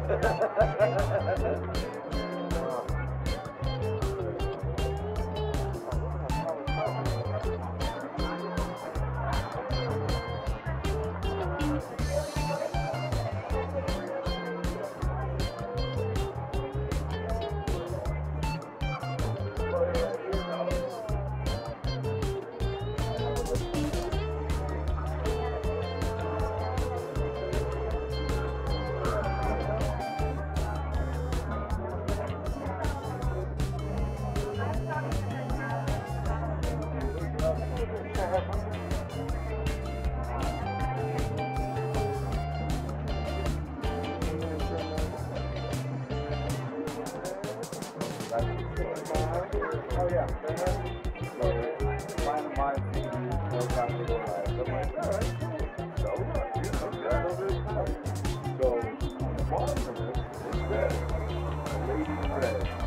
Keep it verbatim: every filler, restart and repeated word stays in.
Oh yeah. So find my thing, no time to go live. I'm like, all right. So you know, yeah, no, so on the bottom of it, it says Lady Red.